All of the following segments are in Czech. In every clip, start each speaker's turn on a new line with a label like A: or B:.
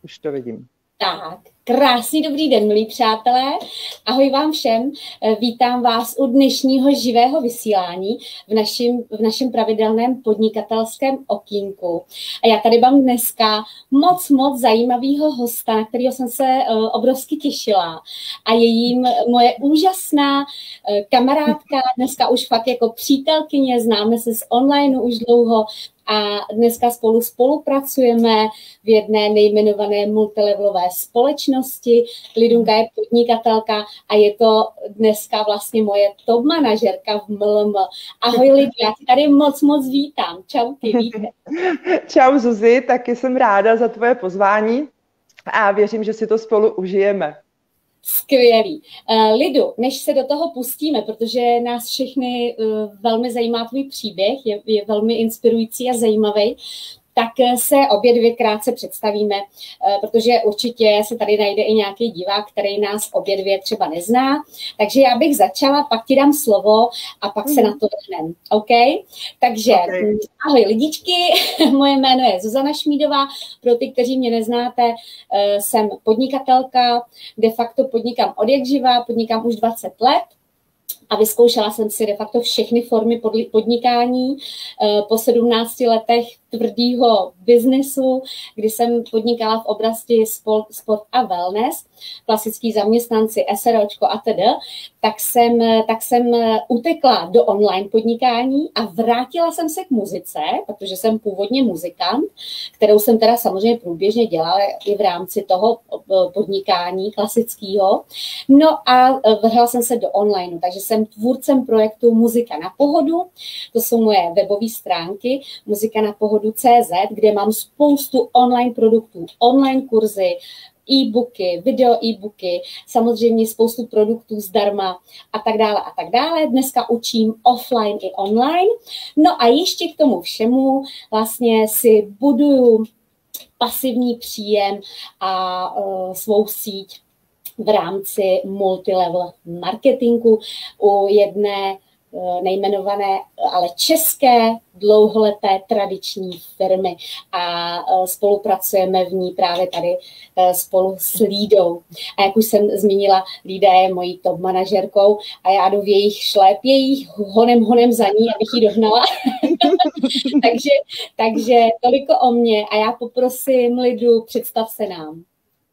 A: Už to vidím.
B: Tak, krásný dobrý den, milí přátelé. Ahoj vám všem. Vítám vás u dnešního živého vysílání v našem pravidelném podnikatelském okýnku. A já tady mám dneska moc zajímavého hosta, na kterého jsem se obrovsky těšila. A je jím moje úžasná kamarádka, dneska už fakt jako přítelkyně, známe se z online už dlouho, a dneska spolupracujeme v jedné nejmenované multilevelové společnosti. Lidunka je podnikatelka a je to dneska vlastně moje top manažerka v MLM. Ahoj Lidu, já ti tady moc vítám. Čau ty, vítej.
A: Čau Zuzi, taky jsem ráda za tvoje pozvání a věřím, že si to spolu užijeme.
B: Skvělý. Lidu, než se do toho pustíme, protože nás všechny velmi zajímá tvůj příběh, je velmi inspirující a zajímavý, tak se obě dvě krátce představíme, protože určitě se tady najde i nějaký divák, který nás obě dvě třeba nezná. Takže já bych začala, pak ti dám slovo a pak se na to vrhneme. OK? Takže ahoj lidičky, moje jméno je Zuzana Šmídová. Pro ty, kteří mě neznáte, jsem podnikatelka, de facto podnikám odjakživa, podnikám už 20 let. A vyzkoušela jsem si de facto všechny formy podnikání po 17 letech tvrdého biznesu, kdy jsem podnikala v oblasti sport a wellness, klasický zaměstnanci, SROčko a tedy, tak jsem utekla do online podnikání a vrátila jsem se k muzice, protože jsem původně muzikant, kterou jsem teda samozřejmě průběžně dělala i v rámci toho podnikání klasického. No a vrhla jsem se do online, takže jsem tvůrcem projektu Muzika na pohodu, to jsou moje webové stránky, Muzika na pohodu.cz, kde mám spoustu online produktů, online kurzy, e-booky, video e-booky, samozřejmě spoustu produktů zdarma a tak dále a tak dále. Dneska učím offline i online. No a ještě k tomu všemu vlastně si buduju pasivní příjem a svou síť v rámci multilevel marketingu u jedné nejmenované, ale české dlouholeté tradiční firmy a spolupracujeme v ní právě tady spolu s Lídou. A jak už jsem zmínila, Lída je mojí top manažerkou a já jdu v jejich šlépějích honem za ní, abych ji dohnala. takže toliko o mě a já poprosím Lidu, představ se nám.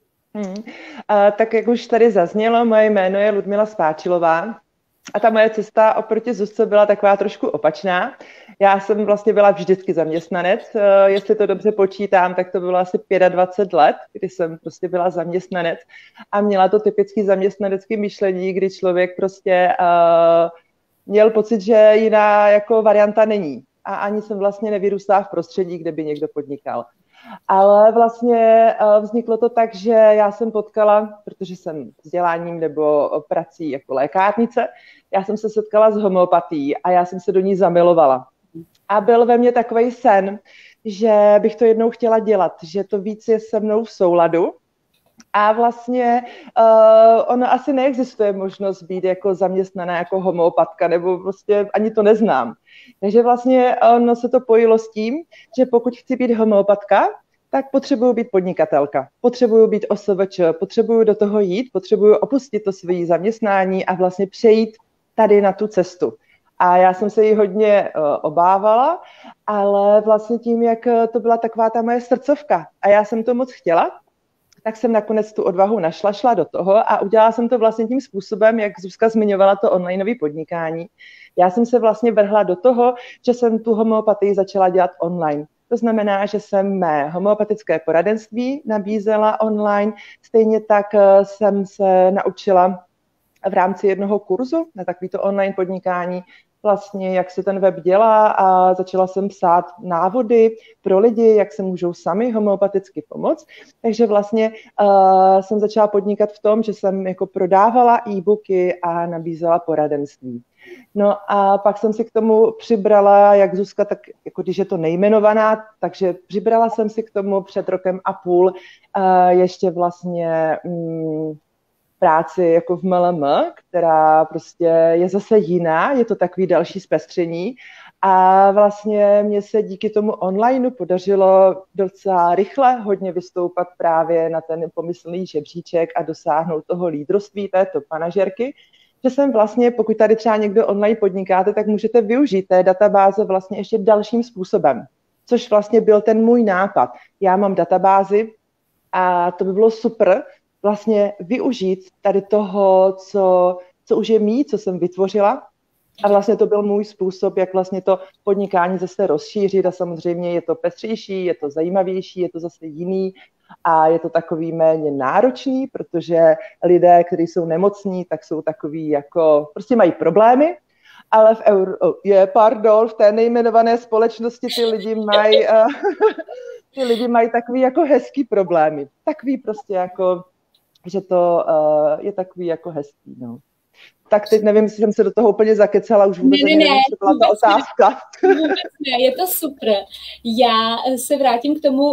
A: Tak jak už tady zaznělo, moje jméno je Ludmila Spáčilová a ta moje cesta oproti Zuzce byla taková trošku opačná. Já jsem vlastně byla vždycky zaměstnanec, jestli to dobře počítám, tak to bylo asi 25 let, kdy jsem prostě byla zaměstnanec a měla to typické zaměstnanecké myšlení, kdy člověk prostě měl pocit, že jiná jako varianta není a ani jsem vlastně nevyrůstala v prostředí, kde by někdo podnikal. Ale vlastně vzniklo to tak, že já jsem potkala, protože jsem vzděláním nebo prací jako lékárnice, já jsem se setkala s homeopatií a já jsem se do ní zamilovala. A byl ve mně takovej sen, že bych to jednou chtěla dělat, že to víc je se mnou v souladu. A vlastně ono asi neexistuje možnost být jako zaměstnaná jako homeopatka, nebo prostě ani to neznám. Takže vlastně ono se to pojilo s tím, že pokud chci být homeopatka, tak potřebuju být podnikatelka, potřebuju být OSVČ, potřebuju do toho jít, potřebuju opustit to své zaměstnání a vlastně přejít tady na tu cestu. A já jsem se jí hodně obávala, ale vlastně tím, jak to byla taková ta moje srdcovka a já jsem to moc chtěla, tak jsem nakonec tu odvahu našla, šla do toho a udělala jsem to vlastně tím způsobem, jak Zuzka zmiňovala to onlineové podnikání. Já jsem se vlastně vrhla do toho, že jsem tu homeopatii začala dělat online. To znamená, že jsem mé homeopatické poradenství nabízela online, stejně tak jsem se naučila v rámci jednoho kurzu na takovýto online podnikání, vlastně, jak se ten web dělá a začala jsem psát návody pro lidi, jak se můžou sami homeopaticky pomoct. Takže vlastně jsem začala podnikat v tom, že jsem jako prodávala e-booky a nabízela poradenství. No a pak jsem si k tomu přibrala, jak Zuzka, tak jako když je to nejmenovaná, takže přibrala jsem si k tomu před rokem a půl ještě vlastně práci jako v MLM, která prostě je zase jiná, je to takový další zpestření A vlastně mně se díky tomu onlineu podařilo docela rychle hodně vystoupat právě na ten pomyslný žebříček a dosáhnout toho lídrovství té top manažerky, že jsem vlastně, pokud tady třeba někdo online podnikáte, tak můžete využít té databáze vlastně ještě dalším způsobem, což vlastně byl ten můj nápad. Já mám databázi a to by bylo super vlastně využít tady toho, co už je mý, co jsem vytvořila. A vlastně to byl můj způsob, jak vlastně to podnikání zase rozšířit a samozřejmě je to pestřejší, je to zajímavější, je to zase jiný a je to takový méně náročný, protože lidé, kteří jsou nemocní, tak jsou takový jako, prostě mají problémy, ale v té nejmenované společnosti ty lidi mají takový jako hezký problémy. Takový prostě jako, že to je takový jako hezký, no. Tak teď nevím, jestli jsem se do toho úplně zakecala, už vůbec nevím, co byla ta otázka.
B: Vůbec ne, je to super. Já se vrátím k tomu.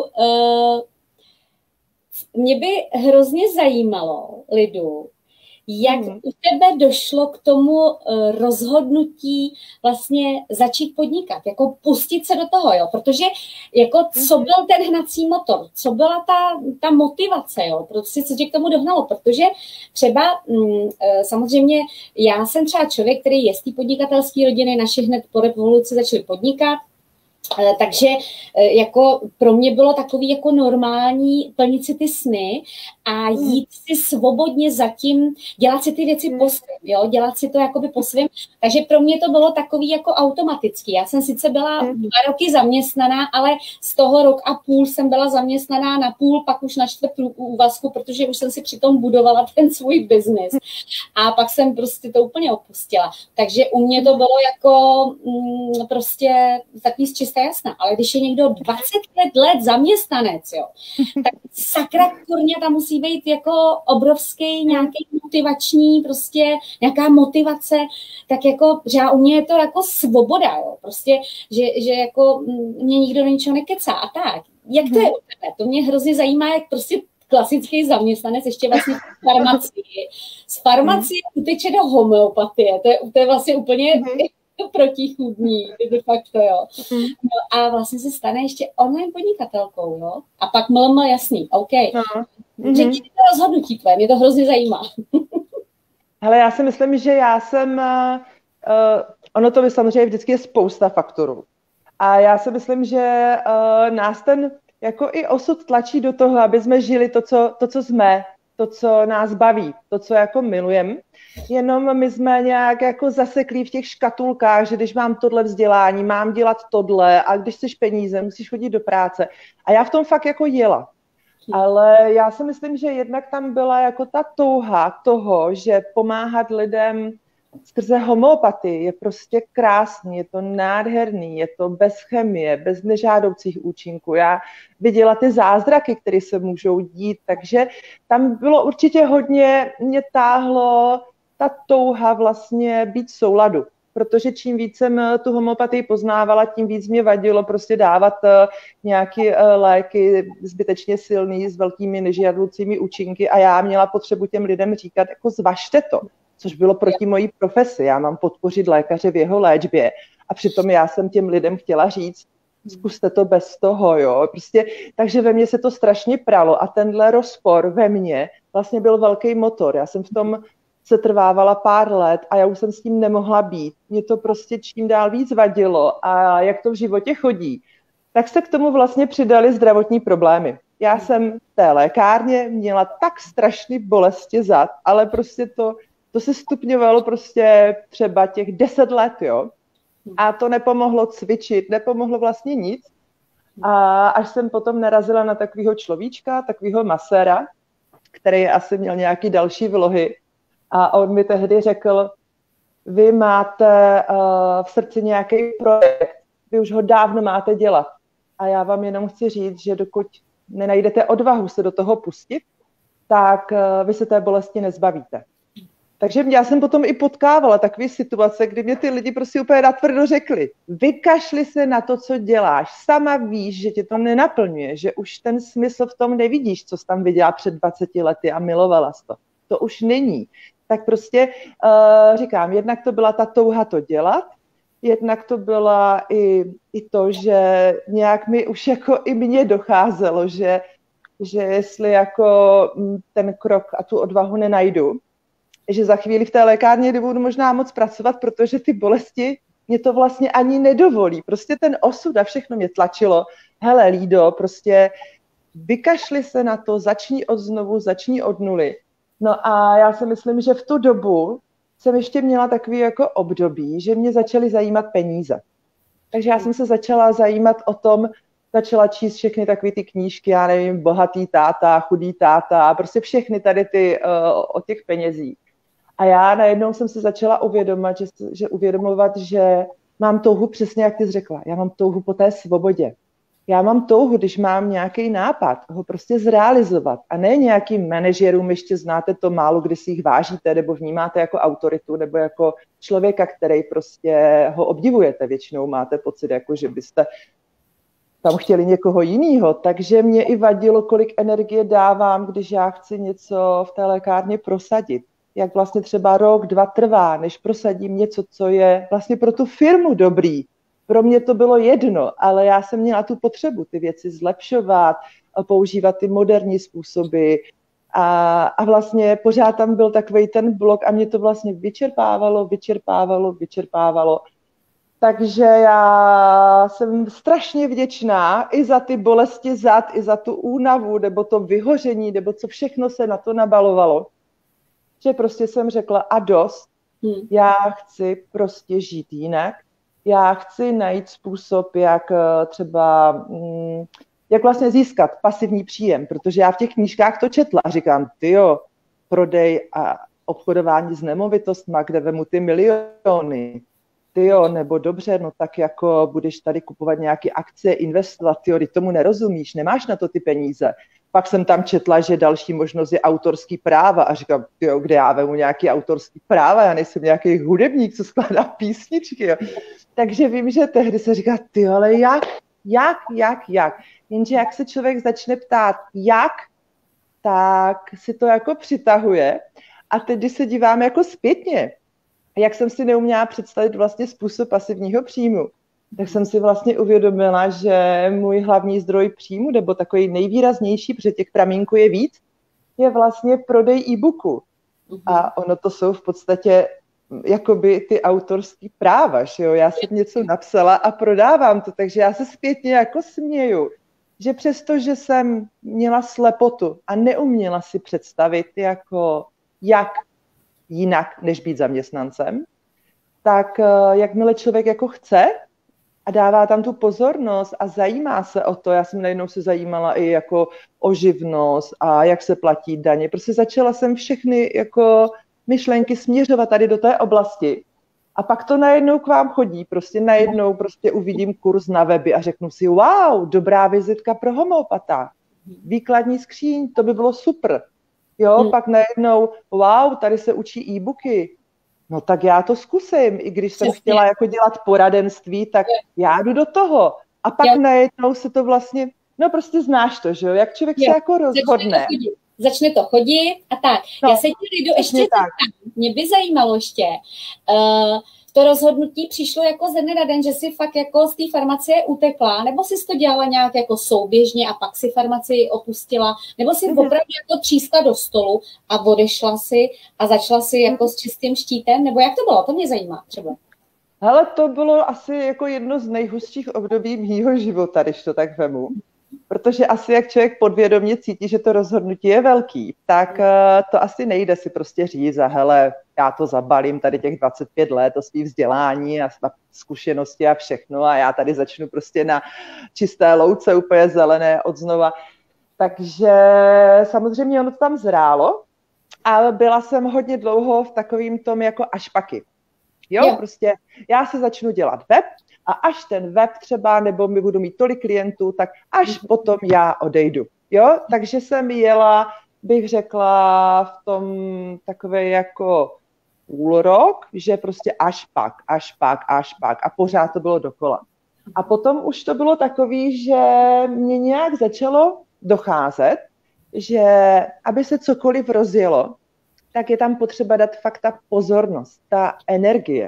B: Mě by hrozně zajímalo, Lidu, jak u tebe došlo k tomu rozhodnutí vlastně začít podnikat, jako pustit se do toho, jo, protože jako co byl ten hnací motor, co byla ta motivace, jo, prostě co tě k tomu dohnalo, protože třeba samozřejmě já jsem třeba člověk, který je z té podnikatelské rodiny, naši hned po revoluci začali podnikat, takže jako pro mě bylo takový jako normální plnit si ty sny a jít si svobodně zatím, dělat si ty věci po svém, jo, dělat si to jakoby po svém. Takže pro mě to bylo takový jako automatický. Já jsem sice byla 2 roky zaměstnaná, ale z toho 1,5 roku jsem byla zaměstnaná na půl, pak už na 4 úvazku, protože už jsem si přitom budovala ten svůj biznis. A pak jsem prostě to úplně opustila. Takže u mě to bylo jako prostě takový z čisté jasná. Ale když je někdo 25 let zaměstnanec, jo, tak sakra kurně tam musí být jako obrovský nějaký motivační, prostě nějaká motivace, tak jako, že u mě je to jako svoboda, jo, prostě, že jako mě nikdo do ničeho nekecá a tak. Jak to je u tebe? To mě hrozně zajímá, jak prostě klasický zaměstnanec, ještě vlastně v farmacii. Z farmacie uteče do homeopatie, to je vlastně úplně protichůdný, de facto, jo. No a vlastně se stane ještě online podnikatelkou, jo. A pak jasný, OK. Řekni to rozhodnutí tvé, mě to hrozně zajímá.
A: Hele, já si myslím, že ono to samozřejmě vždycky je spousta faktorů. A já si myslím, že nás ten jako i osud tlačí do toho, aby jsme žili to, co jsme, to, co nás baví, to, co jako milujeme. Jenom my jsme nějak jako zaseklí v těch škatulkách, že když mám tohle vzdělání, mám dělat tohle a když chceš peníze, musíš chodit do práce. A já v tom fakt jako jela. Ale já si myslím, že jednak tam byla jako ta touha toho, že pomáhat lidem skrze homeopatii je prostě krásný, je to nádherný, je to bez chemie, bez nežádoucích účinků. Já viděla ty zázraky, které se můžou dít, takže tam bylo určitě hodně, mě táhlo ta touha vlastně být v souladu. Protože čím víc jsem tu homeopatii poznávala, tím víc mě vadilo prostě dávat nějaké léky zbytečně silný s velkými nežádoucími účinky a já měla potřebu těm lidem říkat, jako zvažte to, což bylo proti mojí profesi. Já mám podpořit lékaře v jeho léčbě a přitom já jsem těm lidem chtěla říct, zkuste to bez toho, jo. Prostě, takže ve mně se to strašně pralo a tenhle rozpor ve mně vlastně byl velký motor. Já jsem v tom se trvávala pár let a já už jsem s tím nemohla být. Mě to prostě čím dál víc vadilo a jak to v životě chodí, tak se k tomu vlastně přidaly zdravotní problémy. Já jsem v té lékárně měla tak strašný bolesti zad, ale prostě to se stupňovalo prostě třeba těch 10 let, jo. A to nepomohlo cvičit, nepomohlo vlastně nic. A až jsem potom narazila na takového človíčka, takového maséra, který asi měl nějaký další vlohy. A on mi tehdy řekl, vy máte v srdci nějaký projekt, vy už ho dávno máte dělat. A já vám jenom chci říct, že dokud nenajdete odvahu se do toho pustit, tak vy se té bolesti nezbavíte. Takže já jsem potom i potkávala takové situace, kdy mě ty lidi prostě úplně natvrdo řekli, vykašli se na to, co děláš, sama víš, že tě to nenaplňuje, že už ten smysl v tom nevidíš, co jsi tam viděla před 20 lety a milovala jsi to. To už není. Tak prostě říkám, jednak to byla ta touha to dělat jednak to byla i to, že nějak mi už jako i mně docházelo, že jestli jako ten krok a tu odvahu nenajdu, že za chvíli v té lékárně nebudu možná moc pracovat, protože ty bolesti mě to vlastně ani nedovolí. Prostě ten osud a všechno mě tlačilo. Hele, Lído, prostě vykašli se na to, začni od znovu, začni od nuly. No a já si myslím, že v tu dobu jsem ještě měla takový jako období, že mě začaly zajímat peníze. Takže já jsem se začala zajímat o tom, začala číst všechny takové ty knížky, já nevím, bohatý táta, chudý táta, prostě všechny tady ty o těch penězích. A já najednou jsem se začala uvědomovat, že mám touhu, přesně jak ty jsi řekla, já mám touhu po té svobodě. Já mám touhu, když mám nějaký nápad, ho prostě zrealizovat. A ne nějakým manažerům, ještě znáte to málo, kdy si jich vážíte, nebo vnímáte jako autoritu, nebo jako člověka, který prostě ho obdivujete. Většinou máte pocit, jako že byste tam chtěli někoho jiného. Takže mě i vadilo, kolik energie dávám, když já chci něco v té lékárně prosadit. Jak vlastně třeba rok, 2 trvá, než prosadím něco, co je vlastně pro tu firmu dobrý. Pro mě to bylo jedno, ale já jsem měla tu potřebu ty věci zlepšovat, používat ty moderní způsoby a vlastně pořád tam byl takovej ten blok a mě to vlastně vyčerpávalo. Takže já jsem strašně vděčná i za ty bolesti zad, i za tu únavu, nebo to vyhoření, nebo co všechno se na to nabalovalo. Že prostě jsem řekla a dost, já chci prostě žít jinak. Já chci najít způsob, jak třeba, jak vlastně získat pasivní příjem, protože já v těch knížkách to četla a říkám, tyjo, prodej a obchodování s nemovitostma, kde vemu ty miliony, tyjo, nebo dobře, no tak jako budeš tady kupovat nějaké akcie, investovat, tyjo, ty tomu nerozumíš, nemáš na to ty peníze. Pak jsem tam četla, že další možnost je autorský práva a říkám, tyjo, kde já vemu nějaký autorský práva, já nejsem nějaký hudebník, co skládá písničky, jo. Takže vím, že tehdy se říká, ty, ale jak? Jenže jak se člověk začne ptát, jak, tak si to jako přitahuje. A teď, když se dívám jako zpětně, jak jsem si neuměla představit vlastně způsob pasivního příjmu, tak jsem si vlastně uvědomila, že můj hlavní zdroj příjmu, nebo takový nejvýraznější, protože těch pramínků je víc, je vlastně prodej e-booku. A ono to jsou v podstatě jakoby ty autorský práva, že jo? Já jsem něco napsala a prodávám to, takže já se zpětně jako směju, že přesto, že jsem měla slepotu a neuměla si představit jako jak jinak, než být zaměstnancem, tak jakmile člověk jako chce a dává tam tu pozornost a zajímá se o to, já jsem najednou se zajímala i jako o živnost a jak se platí daně, prostě začala jsem všechny jako myšlenky směřovat tady do té oblasti. A pak to najednou k vám chodí, prostě najednou prostě uvidím kurz na weby a řeknu si, wow, dobrá vizitka pro homeopata, výkladní skříň, to by bylo super. Jo, pak najednou, wow, tady se učí e-booky, no tak já to zkusím, i když jsem chtěla jako dělat poradenství, tak já jdu do toho. A pak najednou se to vlastně, no prostě znáš to, že jo, jak člověk se jako rozhodne.
B: Začne to chodit a tak. No, já se ti ještě tak. Mě by zajímalo ještě, to rozhodnutí přišlo jako ze dne na den, že si fakt jako z té farmacie utekla, nebo jsi to dělala nějak jako souběžně a pak si farmacii opustila, nebo si opravdu jako třískla do stolu a odešla si a začala si jako s čistým štítem, nebo jak to bylo? To mě zajímá třeba.
A: Hele, to bylo asi jako jedno z nejhustších období mýho života, když to tak vemu. Protože asi jak člověk podvědomě cítí, že to rozhodnutí je velký, tak to asi nejde si prostě říct a hele, já to zabalím tady těch 25 let o svý vzdělání a zkušenosti a všechno a já tady začnu prostě na čisté louce úplně zelené odznova. Takže samozřejmě ono to tam zrálo, ale byla jsem hodně dlouho v takovým tom jako ašpaky. Jo, prostě já se začnu dělat web, a až ten web třeba, nebo mi budu mít tolik klientů, tak až potom já odejdu. Jo, takže jsem jela, bych řekla, v tom takové jako půl rok, že prostě až pak a pořád to bylo dokola. A potom už to bylo takový, že mě nějak začalo docházet, že aby se cokoliv rozjelo, tak je tam potřeba dát fakt ta pozornost, ta energie.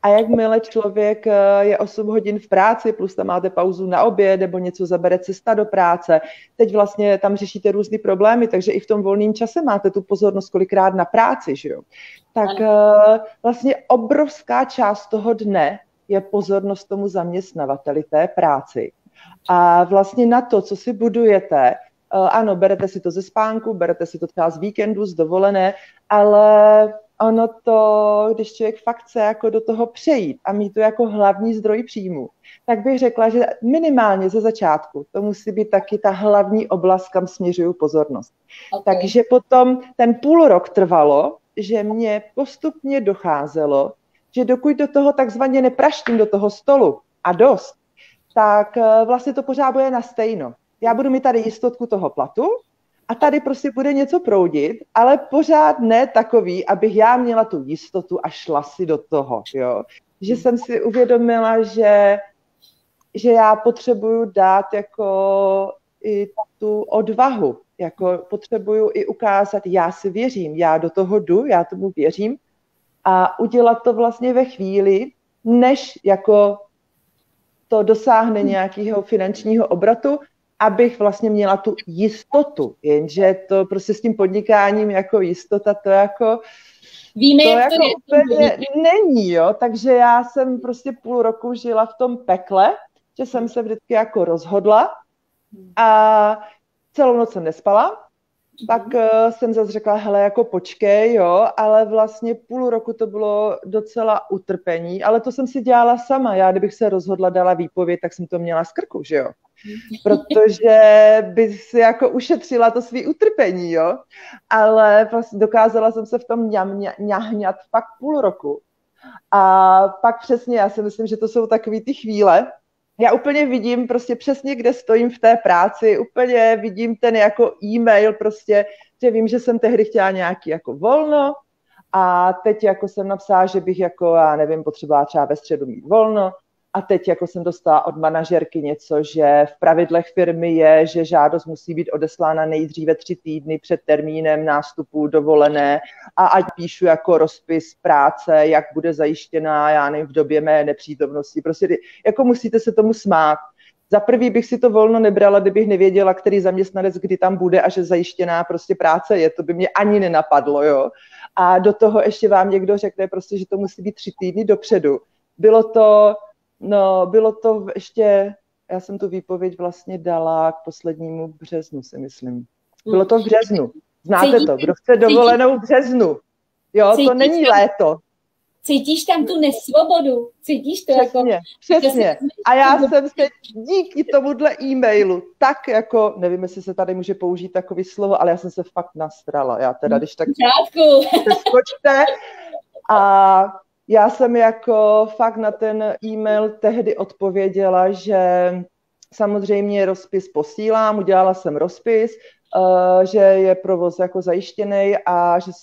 A: A jakmile člověk je 8 hodin v práci, plus tam máte pauzu na oběd, nebo něco zabere cesta do práce, teď vlastně tam řešíte různý problémy, takže i v tom volném čase máte tu pozornost kolikrát na práci, že jo? Tak vlastně obrovská část toho dne je pozornost tomu zaměstnavateli, té práci. A vlastně na to, co si budujete, ano, berete si to ze spánku, berete si to třeba z víkendu, z dovolené, ale ono to, když člověk fakt chce jako do toho přejít a mít to jako hlavní zdroj příjmu, tak bych řekla, že minimálně ze začátku to musí být taky ta hlavní oblast, kam směřuju pozornost. Okay. Takže potom ten půl rok trvalo, že mě postupně docházelo, že dokud do toho takzvaně nepraštím do toho stolu a dost, tak vlastně to pořád bude na stejno. Já budu mít tady jistotku toho platu a tady prostě bude něco proudit, ale pořád ne takový, abych já měla tu jistotu a šla si do toho. Jo? Že jsem si uvědomila, že já potřebuju dát jako i tu odvahu. Jako potřebuju i ukázat, já si věřím, já do toho jdu, já tomu věřím a udělat to vlastně ve chvíli, než jako to dosáhne nějakého finančního obratu, abych vlastně měla tu jistotu, jenže to prostě s tím podnikáním jako jistota, to jako
B: víme,
A: to
B: jak
A: jako
B: to
A: úplně není, jo, takže já jsem prostě půl roku žila v tom pekle, že jsem se vždycky jako rozhodla a celou noc jsem nespala, pak jsem zase řekla, hele, jako počkej, jo, ale vlastně půl roku to bylo docela utrpení, ale to jsem si dělala sama. Já, kdybych se rozhodla, dala výpověď, tak jsem to měla z krku, že jo. Protože by si jako ušetřila to svý utrpení, jo. Ale vlastně dokázala jsem se v tom ňahňat fakt půl roku. A pak přesně, já si myslím, že to jsou takový ty chvíle, já úplně vidím prostě přesně, kde stojím v té práci, úplně vidím ten jako e-mail prostě, že vím, že jsem tehdy chtěla nějaký jako volno a teď jako jsem napsala, že bych jako, já nevím, potřebovala třeba ve středu mít volno a teď jako jsem dostala od manažerky něco, že v pravidlech firmy je, že žádost musí být odeslána nejdříve 3 týdny před termínem nástupu dovolené a ať píšu jako rozpis práce, jak bude zajištěná, já nevím, v době mé nepřítomnosti. Prostě jako musíte se tomu smát. Za prvý bych si to volno nebrala, kdybych nevěděla, který zaměstnanec kdy tam bude a že zajištěná prostě práce je. To by mě ani nenapadlo, jo. A do toho ještě vám někdo řekne prostě, že to musí být 3 týdny dopředu. Bylo to ještě, já jsem tu výpověď vlastně dala k poslednímu březnu, si myslím. Bylo to v březnu. Znáte to, kdo chce dovolenou v březnu. Jo, to není léto.
B: Cítíš tam tu nesvobodu? Cítíš to
A: přesně,
B: jako...
A: Přesně. A já jsem se díky tomuhle e-mailu tak jako, nevím, jestli se tady může použít takový slovo, ale já jsem se fakt nastrala. Já teda, když tak skočte. A já jsem jako fakt na ten e-mail tehdy odpověděla, že samozřejmě rozpis posílám, udělala jsem rozpis, že je provoz jako zajištěný a že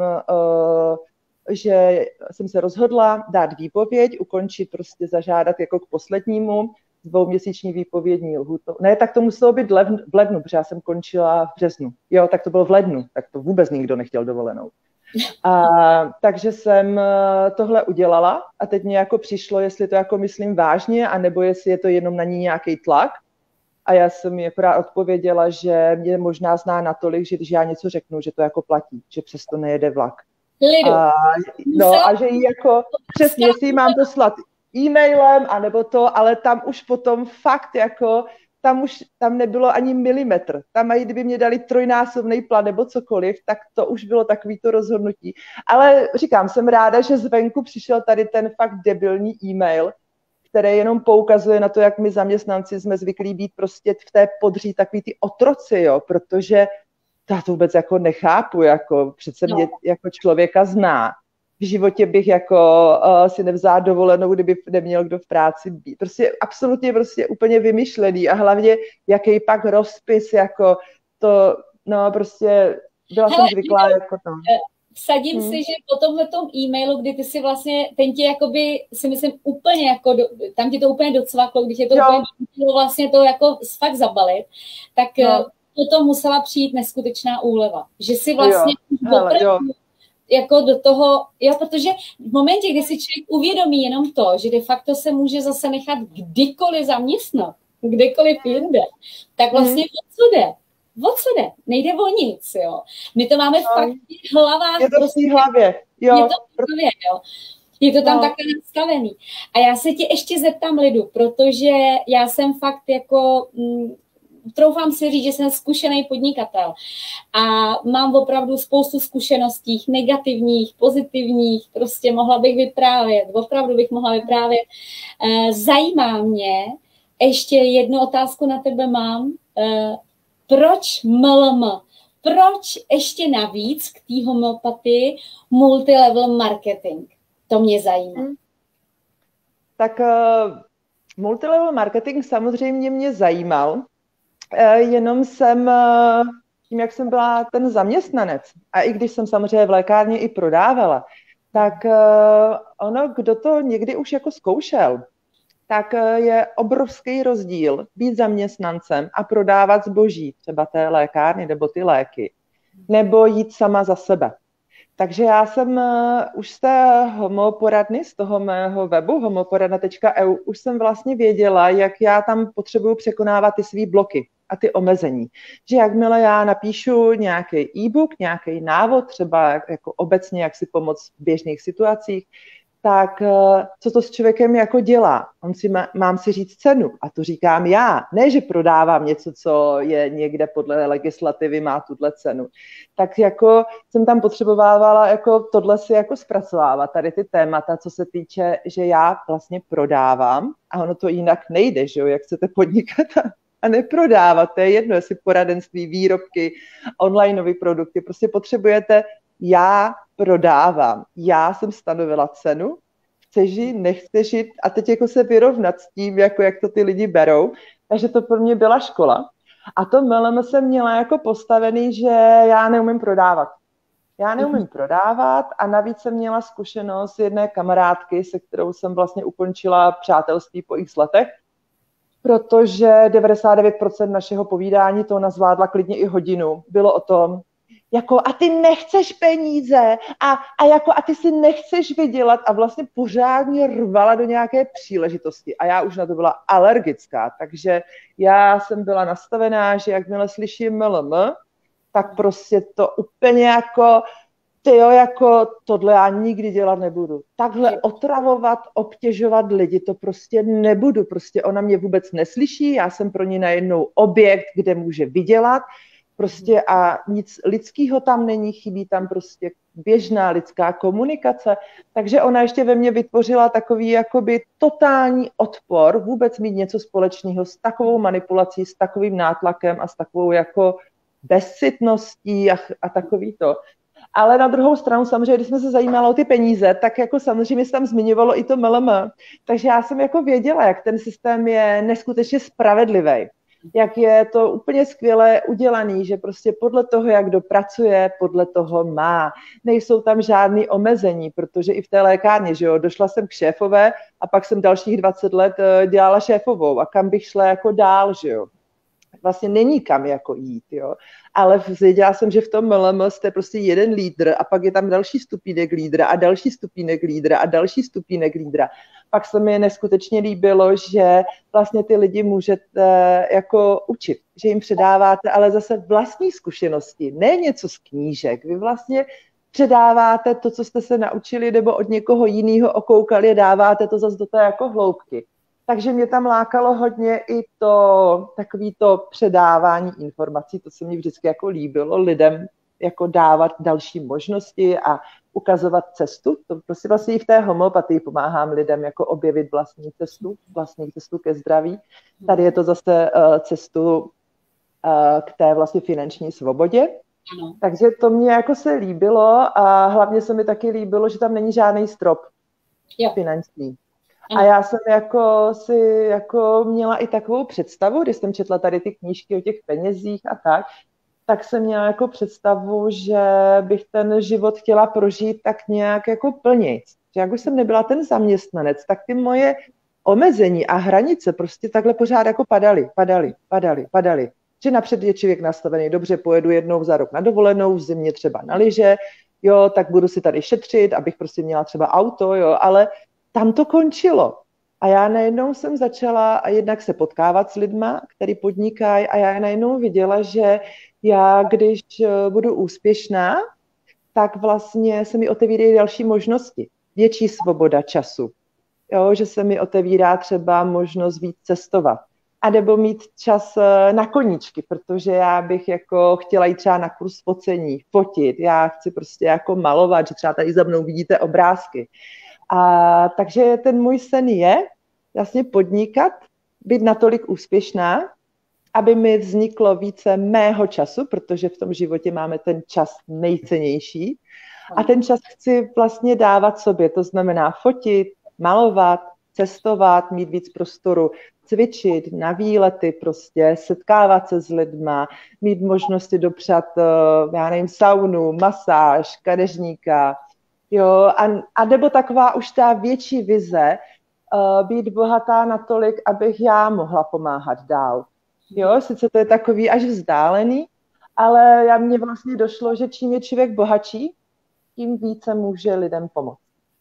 A: jsem se rozhodla dát výpověď, ukončit, prostě zažádat jako k poslednímu 2měsíční výpovědní lhůtu. Ne, tak to muselo být v lednu, protože já jsem končila v březnu. Jo, tak to bylo v lednu, tak to vůbec nikdo nechtěl dovolenou. Takže jsem tohle udělala a teď mě jako přišlo, jestli to jako myslím vážně, anebo jestli je to jenom na ní nějaký tlak. A já jsem jí akorát odpověděla, že mě možná zná natolik, že když já něco řeknu, že to jako platí, že přesto nejede vlak. A že jí jako přesně, jestli jí mám poslat e-mailem, anebo to, ale tam už potom fakt jako, tam nebylo ani milimetr. Tam i kdyby mě dali 3násobný plat nebo cokoliv, tak to už bylo takový to rozhodnutí. Ale říkám, jsem ráda, že zvenku přišel tady ten fakt debilní e-mail, který jenom poukazuje na to, jak my zaměstnanci jsme zvyklí být prostě v té podří takový ty otroci, jo, protože já to vůbec jako nechápu, jako přece mě jako člověka zná. V životě bych jako si nevzala dovolenou, kdyby neměl kdo v práci být. Prostě absolutně prostě úplně vymyšlený a hlavně jaký pak rozpis, jako to, no prostě byla jsem zvyklá jako to.
B: Vsadím si, že po tomhletom e-mailu, kdy ty si vlastně, ten tě jakoby, si myslím úplně jako, tam ti to úplně docvaklo, když je to úplně vlastně to jako fakt zabalit, tak potom musela přijít neskutečná úleva. Že si vlastně jako do toho, jo, protože v momentě, kdy si člověk uvědomí jenom to, že de facto se může zase nechat kdykoliv zaměstnat, kdekoliv jinde, tak vlastně o co jde? O co jde? Nejde o nic, jo. My to máme fakt v hlavách.
A: Je to prostě, v hlavě, jo.
B: Je to v hlavě, jo. Je to tam takhle nastavený. A já se tě ještě zeptám, Lidu, protože já jsem fakt jako, troufám si říct, že jsem zkušený podnikatel a mám opravdu spoustu zkušeností, negativních, pozitivních, prostě mohla bych vyprávět, opravdu bych mohla vyprávět. Zajímá mě, ještě jednu otázku na tebe mám, proč MLM? Proč ještě navíc k té homeopatii multilevel marketing? To mě zajímá.
A: Tak multilevel marketing samozřejmě mě zajímal, jenom jsem, tím jak jsem byla ten zaměstnanec, a i když jsem samozřejmě v lékárně i prodávala, tak ono, kdo to někdy už jako zkoušel, tak je obrovský rozdíl být zaměstnancem a prodávat zboží, třeba té lékárny nebo ty léky, nebo jít sama za sebe. Takže já jsem už z té homoporadny, z toho mého webu homoporadna.eu, už jsem vlastně věděla, jak já tam potřebuju překonávat ty svý bloky a ty omezení. Že jakmile já napíšu nějaký e-book, nějaký návod, třeba jako obecně, jak si pomoct v běžných situacích, tak co to s člověkem jako dělá? Mám si říct cenu a to říkám já. Ne, že prodávám něco, co je někde podle legislativy, má tuhle cenu. Tak jako jsem tam potřebovávala jako tohle si jako zpracovávat, tady ty témata, co se týče, že já vlastně prodávám a ono to jinak nejde, že jo, jak chcete podnikat a neprodávat. To je jedno, jestli poradenství, výrobky, onlineové produkty, prostě potřebujete. Já prodávám. Já jsem stanovila cenu, chceš jít, nechceš jít a teď jako se vyrovnat s tím, jako jak to ty lidi berou. Takže to pro mě byla škola. A to MLM jsem měla jako postavený, že já neumím prodávat. Já neumím prodávat a navíc jsem měla zkušenost jedné kamarádky, se kterou jsem vlastně ukončila přátelství po x letech, protože 99% našeho povídání to ona zvládla klidně i hodinu. Bylo o tom, jako a ty nechceš peníze a ty si nechceš vydělat a vlastně pořádně rvala do nějaké příležitosti a já už na to byla alergická, takže já jsem byla nastavená, že jakmile slyším MLM, tak prostě to úplně jako jako tohle já nikdy dělat nebudu. Takhle otravovat, obtěžovat lidi, to prostě nebudu, prostě ona mě vůbec neslyší, já jsem pro ní najednou objekt, kde může vydělat, prostě a nic lidského tam není, chybí tam prostě běžná lidská komunikace, takže ona ještě ve mně vytvořila takový jakoby totální odpor vůbec mít něco společného s takovou manipulací, s takovým nátlakem a s takovou jako bezcitností a takový to. Ale na druhou stranu samozřejmě, když jsme se zajímali o ty peníze, tak jako samozřejmě se tam zmiňovalo i to MLM, takže já jsem jako věděla, jak ten systém je neskutečně spravedlivý. Jak je to úplně skvěle udělaný, že prostě podle toho, jak kdo pracuje, podle toho má. Nejsou tam žádný omezení, protože i v té lékárně, že jo, došla jsem k šéfové a pak jsem dalších 20 let dělala šéfovou a kam bych šla jako dál, že jo. Vlastně není kam jako jít, jo. Ale věděla jsem, že v tom MLM jste prostě jeden lídr a pak je tam další stupínek lídra a další stupínek lídra a další stupínek lídra. Pak se mi neskutečně líbilo, že vlastně ty lidi můžete jako učit, že jim předáváte, ale zase vlastní zkušenosti, ne něco z knížek. Vy vlastně předáváte to, co jste se naučili nebo od někoho jiného okoukali, dáváte to zase do té jako hloubky. Takže mě tam lákalo hodně i to takový to předávání informací, to se mi vždycky jako líbilo lidem jako dávat další možnosti a ukazovat cestu. To prostě vlastně i v té homeopatii pomáhám lidem jako objevit vlastní cestu ke zdraví. Tady je to zase cestu k té vlastně finanční svobodě. Ano. Takže to mě jako se líbilo a hlavně se mi taky líbilo, že tam není žádný strop finanční. A já jsem jako měla i takovou představu, když jsem četla tady ty knížky o těch penězích a tak jsem měla jako představu, že bych ten život chtěla prožít tak nějak jako plnějc. Že jak už jsem nebyla ten zaměstnanec, tak ty moje omezení a hranice prostě takhle pořád jako padaly. Že napřed je člověk nastavený, dobře, pojedu jednou za rok na dovolenou, v zimě třeba na lyže, jo, tak budu si tady šetřit, abych prostě měla třeba auto, jo, ale tam to končilo. A já najednou jsem začala jednak se potkávat s lidma, který podnikají a já najednou viděla, že já, když budu úspěšná, tak vlastně se mi otevírají další možnosti. Větší svoboda času. Jo, že se mi otevírá třeba možnost víc cestovat. A nebo mít čas na koníčky, protože já bych jako chtěla jít třeba na kurz focení, fotit. Já chci prostě jako malovat, že třeba tady za mnou vidíte obrázky. A takže ten můj sen je vlastně podnikat, být natolik úspěšná, aby mi vzniklo více mého času, protože v tom životě máme ten čas nejcennější. A ten čas chci vlastně dávat sobě, to znamená fotit, malovat, cestovat, mít víc prostoru, cvičit, na výlety prostě, setkávat se s lidma, mít možnosti dopřát, já nevím, saunu, masáž, kadeřníka, jo, a nebo taková už ta větší vize, být bohatá natolik, abych já mohla pomáhat dál. Jo, sice to je takový až vzdálený, ale mně vlastně došlo, že čím je člověk bohatší, tím více může lidem pomoct.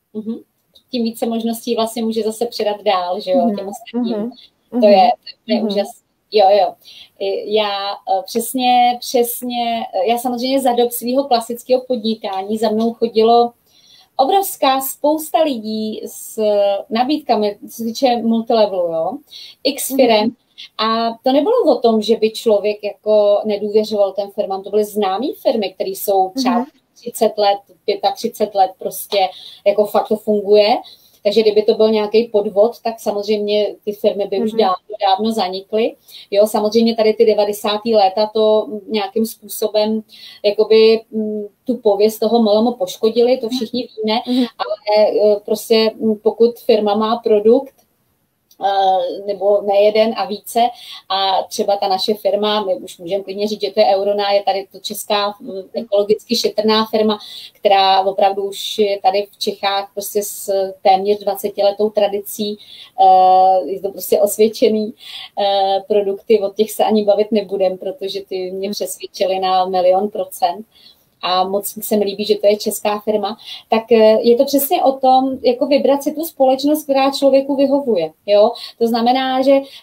B: Tím více možností vlastně může zase předat dál, že jo, těm ostatním. To je úžasné. Jo. Já přesně, já samozřejmě za dob svého klasického podnikání za mnou chodilo obrovská spousta lidí s nabídkami, co se týče multilevelu, jo, x firem. A to nebylo o tom, že by člověk jako nedůvěřoval těm firmám, to byly známé firmy, které jsou třeba 30 let, 35 let prostě, jako fakt to funguje. Takže kdyby to byl nějaký podvod, tak samozřejmě ty firmy by už dávno zanikly. Jo, samozřejmě tady ty 90. léta to nějakým způsobem jakoby tu pověst toho MLM poškodili, to všichni víme, ale prostě pokud firma má produkt, nebo ne jeden a více. A třeba ta naše firma, my už můžeme klidně říct, že to je Eurona, je tady to česká ekologicky šetrná firma, která opravdu už je tady v Čechách prostě s téměř 20letou tradicí. Je to prostě osvědčený produkty, od těch se ani bavit nebudem, protože ty mě přesvědčily na 1,000,000%. A moc se mi líbí, že to je česká firma, tak je to přesně o tom, jako vybrat si tu společnost, která člověku vyhovuje. Jo? To znamená,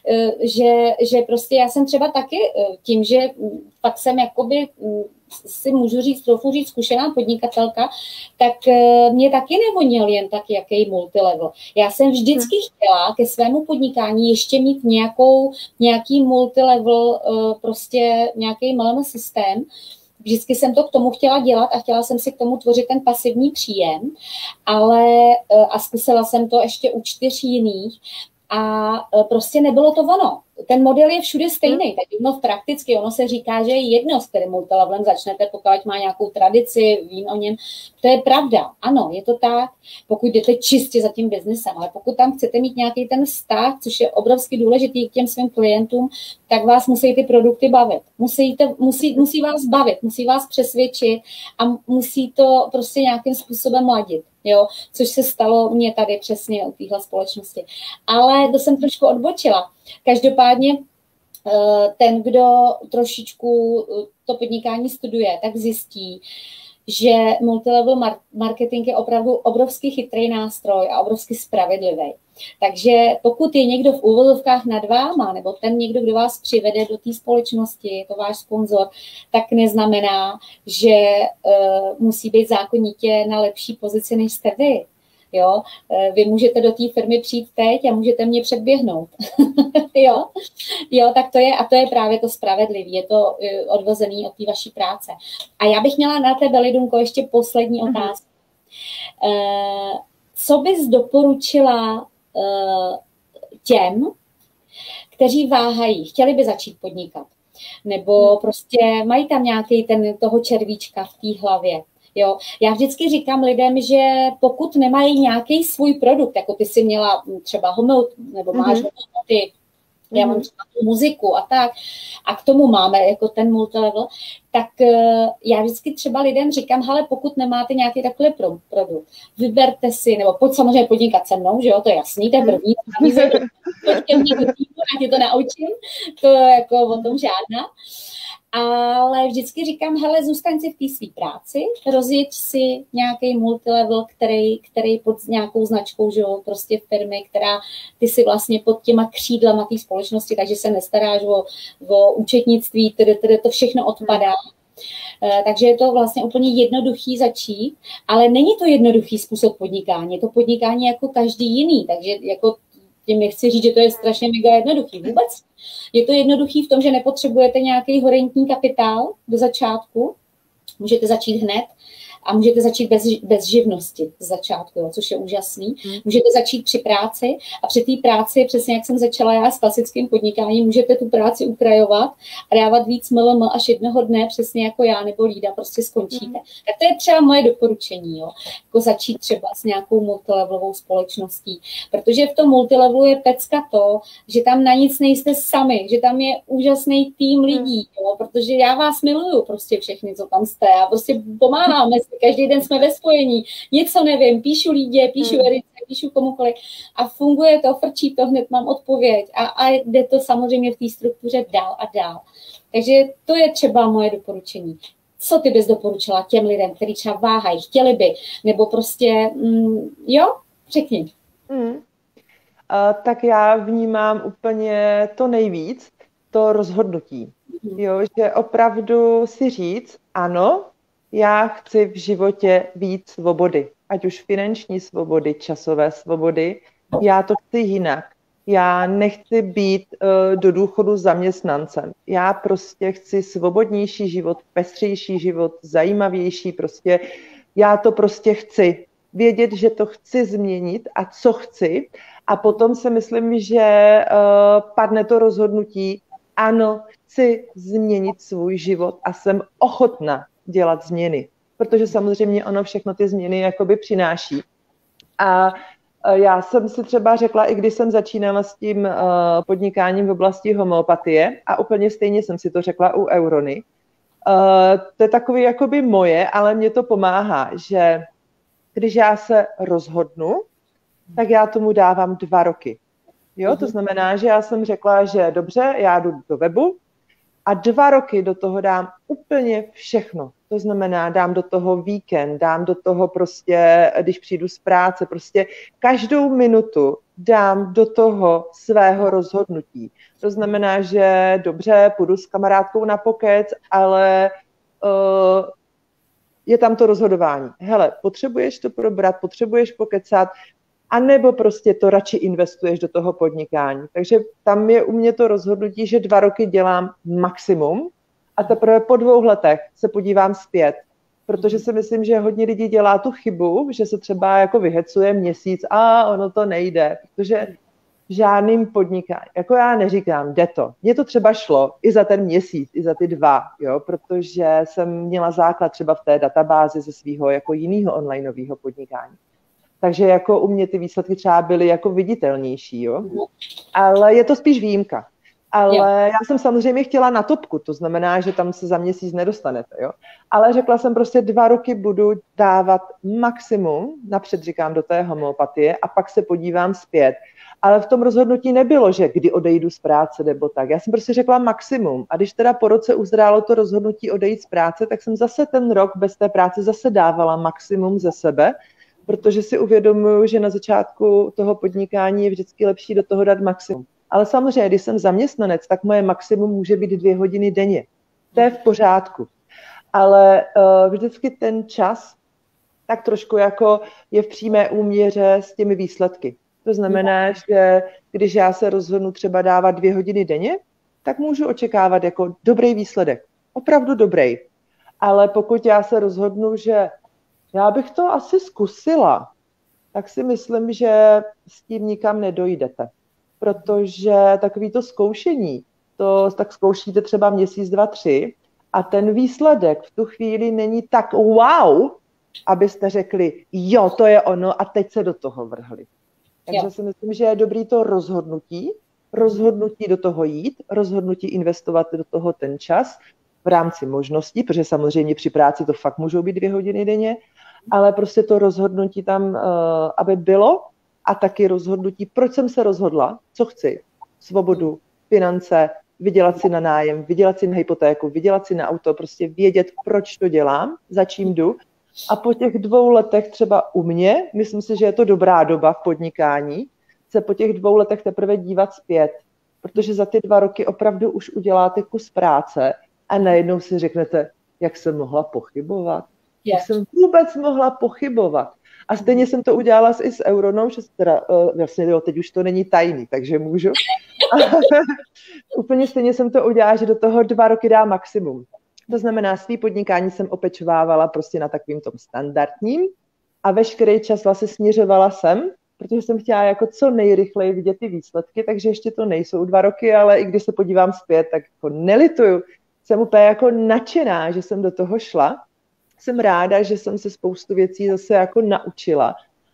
B: že prostě já jsem třeba taky tím, že pak jsem jakoby si můžu říct, trochu říct zkušená podnikatelka, tak mě taky nevonil jen tak jaký multilevel. Já jsem vždycky chtěla ke svému podnikání ještě mít nějaký multilevel, prostě nějaký MLM systém. Vždycky jsem to k tomu chtěla dělat a chtěla jsem si k tomu tvořit ten pasivní příjem, a zkusila jsem to ještě u 4 jiných a prostě nebylo to ono. Ten model je všude stejný, tak prakticky ono se říká, že je jedno, s kterým multilevelem začnete, pokud má nějakou tradici, vím o něm. To je pravda, ano, je to tak, pokud jdete čistě za tím biznesem, ale pokud tam chcete mít nějaký ten vztah, což je obrovsky důležitý k těm svým klientům, tak vás musí ty produkty bavit. Musí vás bavit, musí vás přesvědčit a musí to prostě nějakým způsobem ladit. Jo, což se stalo mně tady přesně u téhle společnosti. Ale to jsem trošku odbočila. Každopádně ten, kdo trošičku to podnikání studuje, tak zjistí, že multilevel marketing je opravdu obrovský chytrý nástroj a obrovsky spravedlivý. Takže pokud je někdo v úvozovkách nad váma, nebo ten někdo, kdo vás přivede do té společnosti, je to váš sponzor, tak neznamená, že musí být zákonitě na lepší pozici, než jste vy. Jo? Vy můžete do té firmy přijít teď a můžete mě předběhnout. jo, tak to je, a to je právě to spravedlivý, je to odvozený od té vaší práce. A já bych měla na tebe, Lidunko, ještě poslední otázku. Co bys doporučila těm, kteří váhají, chtěli by začít podnikat, nebo prostě mají tam nějaký toho červíčka v té hlavě? Jo, já vždycky říkám lidem, že pokud nemají nějaký svůj produkt, jako ty jsi měla třeba nebo máš homeopatii, já mám třeba tu muziku a tak, a k tomu máme jako ten multilevel, tak já vždycky třeba lidem říkám, hele, pokud nemáte nějaký takový produkt, vyberte si, nebo pojď samozřejmě podnikat se mnou, že jo, to je jasný, to je první, pojď ke mně do týmu, já ti to naučím, to jako o tom žádná. Ale vždycky říkám, hele, zůstaň si v té své práci, rozjeď si nějaký multilevel, který pod nějakou značkou, že jo, prostě firmy, která ty si vlastně pod těma křídlama té společnosti, takže se nestaráš o účetnictví, to všechno odpadá. Takže je to vlastně úplně jednoduchý začít, ale není to jednoduchý způsob podnikání, je to podnikání jako každý jiný, takže jako tím nechci říct, že to je strašně mega jednoduchý. Vůbec je to jednoduchý v tom, že nepotřebujete nějaký horentní kapitál do začátku, můžete začít hned a můžete začít bez živnosti z začátku, jo, což je úžasný. Můžete začít při práci a při té práci, přesně jak jsem začala já s klasickým podnikáním, můžete tu práci ukrajovat a dávat víc MLM, až jednoho dne, přesně jako já nebo Lída, prostě skončíte. Tak to je třeba moje doporučení, jo, jako začít třeba s nějakou multilevelovou společností, protože v tom multilevelu je pecka to, že tam na nic nejste sami, že tam je úžasný tým lidí, jo, protože já vás miluju prostě všechny, co tam jste a prostě pomáháme. Každý den jsme ve spojení, něco nevím, píšu Lídě, píšu Erice, píšu komukoliv a funguje to, frčí to, hned mám odpověď a jde to samozřejmě v té struktuře dál a dál. Takže to je třeba moje doporučení. Co ty bys doporučila těm lidem, kteří třeba váhají, chtěli by, nebo prostě, jo, řekni.
A: Tak já vnímám úplně to nejvíc, to rozhodnutí. Jo, že opravdu si říct, ano, já chci v životě víc svobody, ať už finanční svobody, časové svobody, já to chci jinak. Já nechci být do důchodu zaměstnancem. Já prostě chci svobodnější život, pestřejší život, zajímavější prostě. Já to prostě chci. Vědět, že to chci změnit a co chci. A potom si myslím, že padne to rozhodnutí, ano, chci změnit svůj život a jsem ochotna dělat změny, protože samozřejmě ono všechno ty změny jakoby přináší. A já jsem si třeba řekla, i když jsem začínala s tím podnikáním v oblasti homeopatie a úplně stejně jsem si to řekla u Eurony, to je takový jakoby moje, ale mě to pomáhá, že když já se rozhodnu, tak já tomu dávám 2 roky. Jo, to znamená, že já jsem řekla, že dobře, já jdu do webu a 2 roky do toho dám úplně všechno. To znamená, dám do toho víkend, dám do toho prostě, když přijdu z práce, prostě každou minutu dám do toho svého rozhodnutí. To znamená, že dobře, půjdu s kamarádkou na pokec, ale je tam to rozhodování. Hele, potřebuješ to probrat, potřebuješ pokecat, anebo prostě to radši investuješ do toho podnikání. Takže tam je u mě to rozhodnutí, že 2 roky dělám maximum a teprve po 2 letech se podívám zpět. Protože si myslím, že hodně lidí dělá tu chybu, že se třeba jako vyhecuje měsíc a ono to nejde, protože žádným podnikání, jako já neříkám, jde to. Mně to třeba šlo i za ten měsíc, i za ty 2, jo, protože jsem měla základ třeba v té databázi ze svého jako jiného onlineového podnikání. Takže jako u mě ty výsledky třeba byly jako viditelnější, jo. Ale je to spíš výjimka. Ale já jsem samozřejmě chtěla na topku, to znamená, že tam se za měsíc nedostanete, jo. Ale řekla jsem prostě 2 roky budu dávat maximum, napřed říkám do té homeopatie a pak se podívám zpět. Ale v tom rozhodnutí nebylo, že kdy odejdu z práce nebo tak. Já jsem prostě řekla maximum. A když teda po roce uzrálo to rozhodnutí odejít z práce, tak jsem zase ten rok bez té práce zase dávala maximum ze sebe, protože si uvědomuju, že na začátku toho podnikání je vždycky lepší do toho dát maximum. Ale samozřejmě, když jsem zaměstnanec, tak moje maximum může být 2 hodiny denně. To je v pořádku. Ale vždycky ten čas tak trošku jako je v přímé úměře s těmi výsledky. To znamená, že když já se rozhodnu třeba dávat 2 hodiny denně, tak můžu očekávat jako dobrý výsledek. Opravdu dobrý. Ale pokud já se rozhodnu, že já bych to asi zkusila, tak si myslím, že s tím nikam nedojdete. Protože takový to zkoušení, to tak zkoušíte třeba měsíc, 2, 3 a ten výsledek v tu chvíli není tak wow, abyste řekli, jo, to je ono a teď se do toho vrhli. Takže si myslím, že je dobrý to rozhodnutí do toho jít, rozhodnutí investovat do toho ten čas v rámci možností, protože samozřejmě při práci to fakt můžou být 2 hodiny denně, ale prostě to rozhodnutí tam, aby bylo, a taky rozhodnutí, proč jsem se rozhodla, co chci, svobodu, finance, vydělat si na nájem, vydělat si na hypotéku, vydělat si na auto, prostě vědět, proč to dělám, za čím jdu. A po těch 2 letech třeba u mě, myslím si, že je to dobrá doba v podnikání, se po těch 2 letech teprve dívat zpět, protože za ty 2 roky opravdu už uděláte kus práce a najednou si řeknete, jak jsem mohla pochybovat. Jak jsem vůbec mohla pochybovat. A stejně jsem to udělala i s Euronou, že teda, vlastně teď už to není tajný, takže můžu. Úplně stejně jsem to udělala, že do toho 2 roky dá maximum. To znamená, svý podnikání jsem opečovávala prostě na takovým tom standardním a veškerý čas vlastně směřovala sem, protože jsem chtěla jako co nejrychleji vidět ty výsledky, takže ještě to nejsou 2 roky, ale i když se podívám zpět, tak jako nelituju. Jsem úplně jako nadšená, že jsem do toho šla. Jsem ráda, že jsem se spoustu věcí zase jako naučila.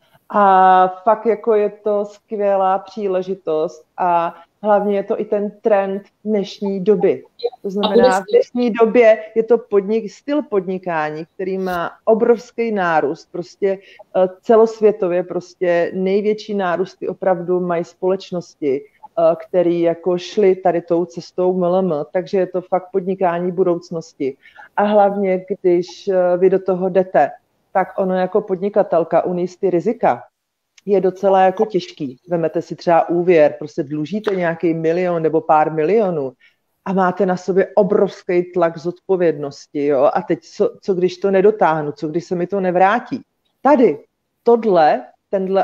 A: A fakt jako je to skvělá příležitost a hlavně je to i ten trend dnešní doby. To znamená, v dnešní době je to styl podnikání, který má obrovský nárůst, prostě celosvětově prostě největší nárůsty opravdu mají společnosti, který jako šli tady tou cestou MLM, takže je to fakt podnikání budoucnosti. A hlavně, když vy do toho jdete, tak ono jako podnikatelka unést ty rizika je docela jako těžký. Vemete si třeba úvěr, prostě dlužíte nějaký 1 milion nebo pár milionů a máte na sobě obrovský tlak zodpovědnosti, jo? A teď co když to nedotáhnu, co když se mi to nevrátí? Tady tenhle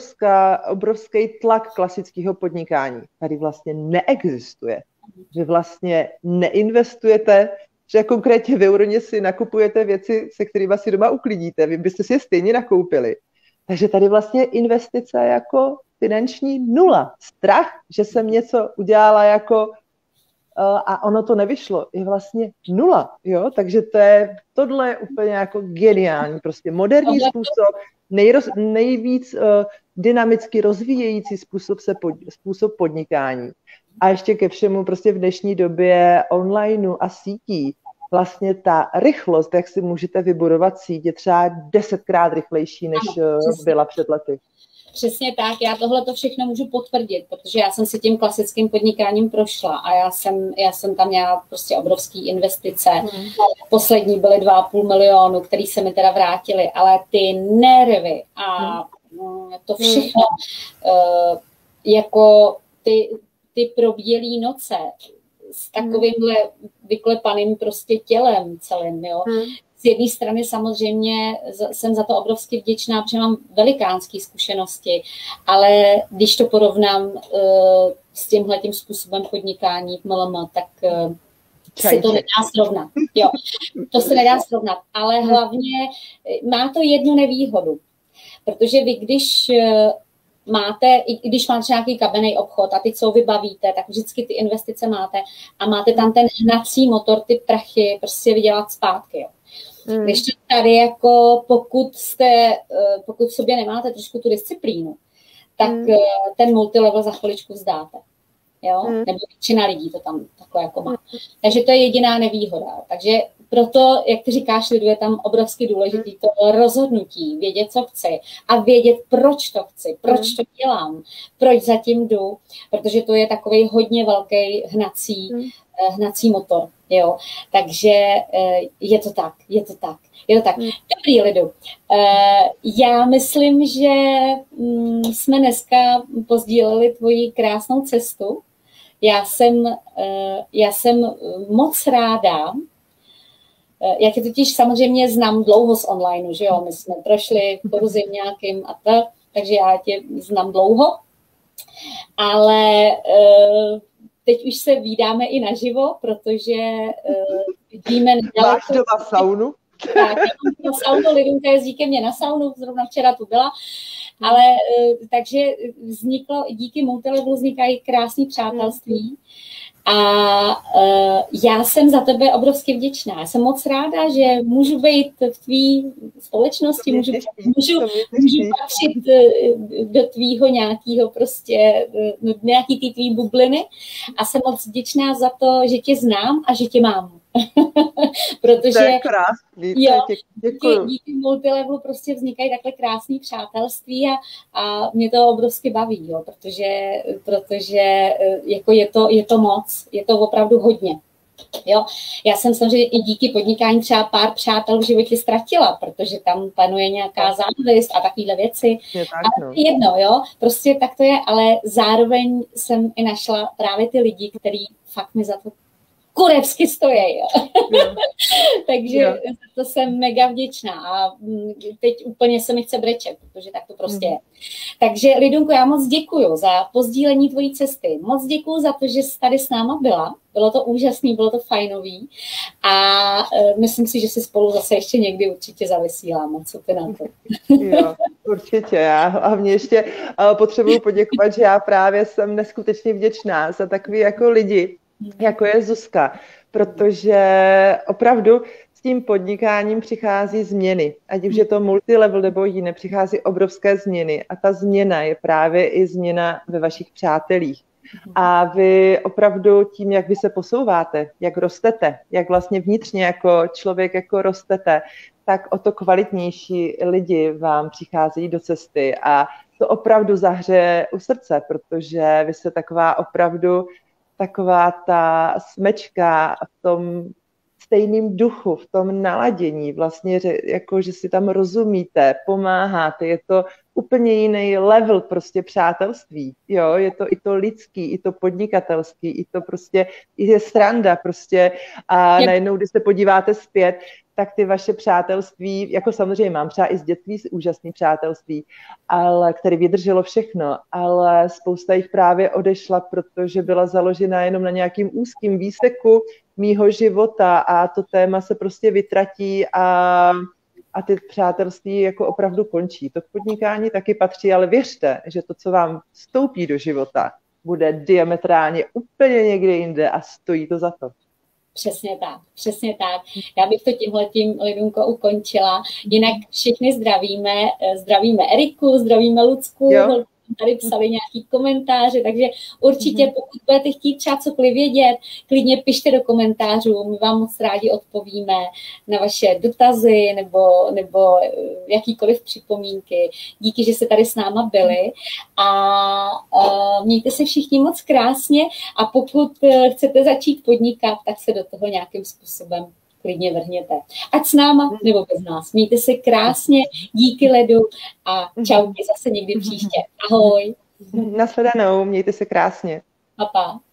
A: obrovský tlak klasického podnikání tady vlastně neexistuje. Že vlastně neinvestujete, že konkrétně v Euroně si nakupujete věci, se kterými si doma uklidíte. Vy byste si je stejně nakoupili. Takže tady vlastně investice jako finanční 0. Strach, že jsem něco udělala jako a ono to nevyšlo, je vlastně 0. Jo? Takže tohle je úplně jako geniální. Prostě moderní způsob, nejvíc dynamicky rozvíjející způsob podnikání. A ještě ke všemu prostě v dnešní době onlineu a sítí vlastně ta rychlost, jak si můžete vybudovat síť, je třeba 10krát rychlejší, než byla před lety.
B: Přesně tak, já tohle to všechno můžu potvrdit, protože já jsem si tím klasickým podnikáním prošla a já jsem tam měla prostě obrovský investice. Poslední byly 2,5 milionu, který se mi teda vrátily, ale ty nervy a to všechno, jako ty probělý noce s takovýmhle vyklepaným prostě tělem celým, jo. Z jedné strany samozřejmě jsem za to obrovsky vděčná, protože mám velikánské zkušenosti, ale když to porovnám s tímhletím způsobem podnikání v MLM, tak se to nedá srovnat. Jo, to se nedá srovnat, ale hlavně má to jednu nevýhodu, protože vy, když máte nějaký kamenný obchod a ty, co vybavíte, tak vždycky ty investice máte a máte tam ten hnací motor, ty prachy prostě vydělat zpátky, jo. Když to tady jako pokud v sobě nemáte trošku tu disciplínu, tak ten multilevel za chviličku vzdáte. Jo? Nebo většina lidí to tam takhle jako má. Takže to je jediná nevýhoda. Takže proto, jak ty říkáš, Lidu, je tam obrovsky důležitý to rozhodnutí, vědět, co chci a vědět, proč to chci, proč to dělám, proč zatím jdu, protože to je takový hodně velký hnací motor. Jo, takže je to tak. Dobrý, Lidu. Já myslím, že jsme dneska pozdíleli tvoji krásnou cestu. Já jsem moc ráda. Já tě totiž samozřejmě znám dlouho z onlineu, že jo? My jsme prošli kurzy nějakým a tak, takže já tě znám dlouho. Ale teď už se vídáme i naživo, protože vidíme...
A: Máš doma saunu?
B: Tak, já mám saunu, Lidunka jezdí ke mně na saunu, zrovna včera tu byla, ale takže díky Multilevelu vznikají krásné přátelství a já jsem za tebe obrovsky vděčná. Jsem moc ráda, že můžu být v tvý společnosti, můžu patřit do tvýho nějakého prostě, do nějaký tvý bubliny a jsem moc vděčná za to, že tě znám a že tě mám. Protože
A: to je krásný,
B: jo,
A: děkuju.
B: díky multilevelu prostě vznikají takhle krásné přátelství a mě to obrovsky baví, jo, protože jako je to moc, je to opravdu hodně. Jo, já jsem samozřejmě i díky podnikání třeba pár přátel v životě ztratila, protože tam panuje nějaká závist a takovéhle věci. Ale jedno, jo, prostě tak to je, ale zároveň jsem i našla právě ty lidi, kteří fakt mi za to kurevsky stojí. Jo. Takže to jsem mega vděčná a teď úplně se mi chce brečet, protože tak to prostě je. Takže Lidunko, já moc děkuju za pozdílení tvojí cesty. Moc děkuju za to, že jsi tady s náma byla. Bylo to úžasný, bylo to fajnový a myslím si, že si spolu zase ještě někdy určitě zavysíláme. Co ty na to?
A: Jo, určitě. Já hlavně ještě potřebuju poděkovat, že já právě jsem neskutečně vděčná za takový jako lidi, jako je Zuzka, protože opravdu s tím podnikáním přichází změny. Ať už je to multilevel nebo jiné, přichází obrovské změny a ta změna je právě i změna ve vašich přátelích. A vy opravdu tím, jak vy se posouváte, jak rostete, jak vlastně vnitřně jako člověk jako rostete, tak o to kvalitnější lidi vám přicházejí do cesty a to opravdu zahřeje u srdce, protože vy jste taková ta smečka v tom stejným duchu, v tom naladění, vlastně jako, že si tam rozumíte, pomáháte, je to úplně jiný level prostě přátelství, jo, je to i to lidský, i to podnikatelský, i to prostě, i je sranda prostě a najednou, když se podíváte zpět, tak ty vaše přátelství, jako samozřejmě mám třeba i z dětství úžasné přátelství, ale které vydrželo všechno, ale spousta jich právě odešla, protože byla založena jenom na nějakým úzkým výseku mýho života a to téma se prostě vytratí a ty přátelství jako opravdu končí. To podnikání taky patří, ale věřte, že to, co vám vstoupí do života, bude diametrálně úplně někde jinde a stojí to za to.
B: Přesně tak, přesně tak. Já bych to tímhletím, Lidunko, ukončila. Jinak všichni zdravíme Eriku, zdravíme Lucku, tady psali nějaký komentáře, takže určitě pokud budete chtít třeba cokoliv vědět, klidně pište do komentářů, my vám moc rádi odpovíme na vaše dotazy nebo jakýkoliv připomínky. Díky, že jste tady s náma byli a mějte se všichni moc krásně a pokud chcete začít podnikat, tak se do toho nějakým způsobem klidně vrhněte. Ať s náma nebo bez nás. Mějte se krásně, díky Ledu a čau, zase někdy příště. Ahoj.
A: Nashledanou, mějte se krásně.
B: Pa, pa.